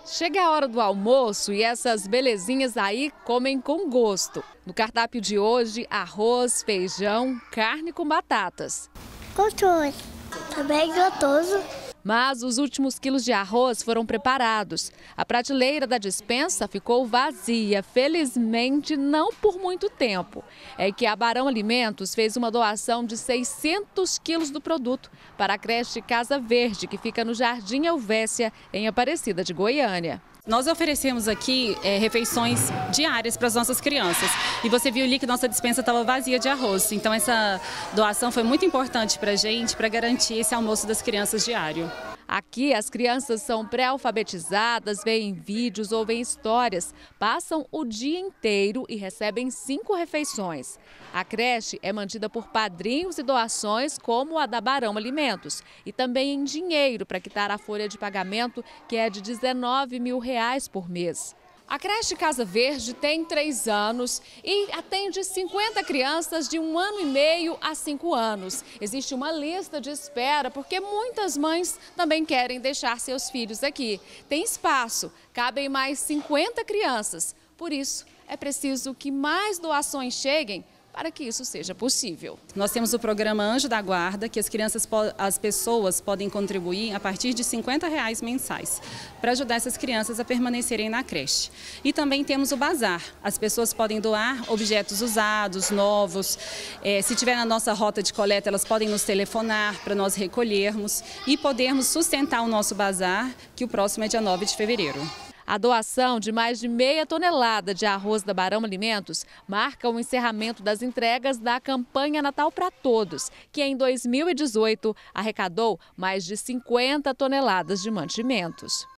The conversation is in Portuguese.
Chega a hora do almoço e essas belezinhas aí comem com gosto. No cardápio de hoje, arroz, feijão, carne com batatas. Gostoso, também gostoso. Mas os últimos quilos de arroz foram preparados. A prateleira da despensa ficou vazia, felizmente não por muito tempo. É que a Barão Alimentos fez uma doação de 600 quilos do produto para a creche Casa Verde, que fica no Jardim Helvécia, em Aparecida de Goiânia. Nós oferecemos aqui refeições diárias para as nossas crianças. E você viu ali que nossa despensa estava vazia de arroz. Então essa doação foi muito importante para a gente, para garantir esse almoço das crianças diário. Aqui as crianças são pré-alfabetizadas, veem vídeos, ouvem histórias, passam o dia inteiro e recebem 5 refeições. A creche é mantida por padrinhos e doações como a da Barão Alimentos e também em dinheiro para quitar a folha de pagamento, que é de R$19 mil por mês. A creche Casa Verde tem 3 anos e atende 50 crianças de 1 ano e meio a 5 anos. Existe uma lista de espera porque muitas mães também querem deixar seus filhos aqui. Tem espaço, cabem mais 50 crianças. Por isso, é preciso que mais doações cheguem para que isso seja possível. Nós temos o programa Anjo da Guarda, que as pessoas podem contribuir a partir de R$50 mensais, para ajudar essas crianças a permanecerem na creche. E também temos o bazar. As pessoas podem doar objetos usados, novos. Se tiver na nossa rota de coleta, elas podem nos telefonar para nós recolhermos e podermos sustentar o nosso bazar, que o próximo é dia 9 de fevereiro. A doação de mais de meia tonelada de arroz da Barão Alimentos marca o encerramento das entregas da campanha Natal para Todos, que em 2018 arrecadou mais de 50 toneladas de mantimentos.